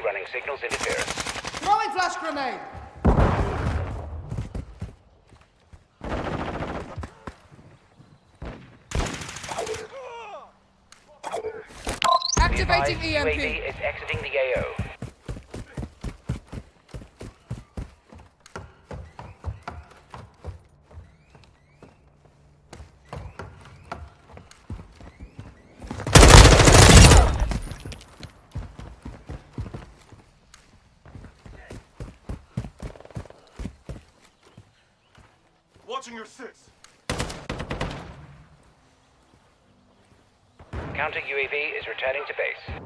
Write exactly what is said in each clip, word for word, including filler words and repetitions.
running signals interference. Throwing flash grenade! Activating E M P! U A V is exiting the A O. Watching your six. Counter U A V is returning to base.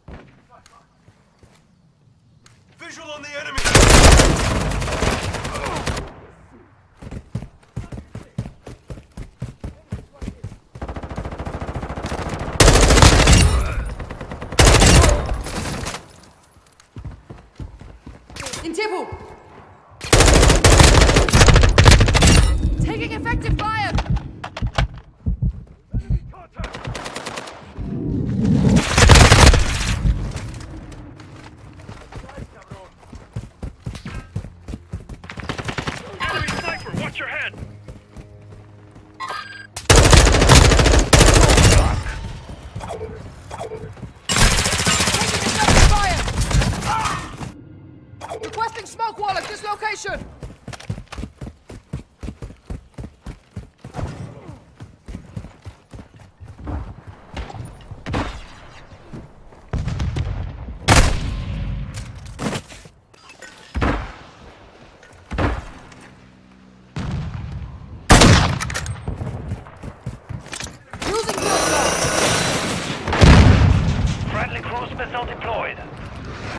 Visual on the enemy! In tempo! Taking effective fire! Enemy sniper, watch your head! Taking effective fire! Requesting smoke wall at this location!